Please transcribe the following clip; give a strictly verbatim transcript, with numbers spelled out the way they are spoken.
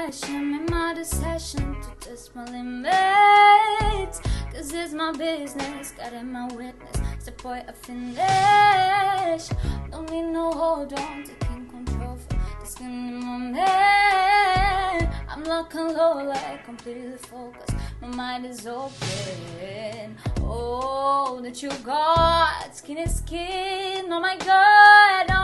passion, make my decision to test my limits. Cause it's my business, got in my witness, support a finish. Don't need no hold on, taking control for this in my man. I'm locked and low, like completely focused, my mind is open. Oh, that you got skin is skin, oh my god.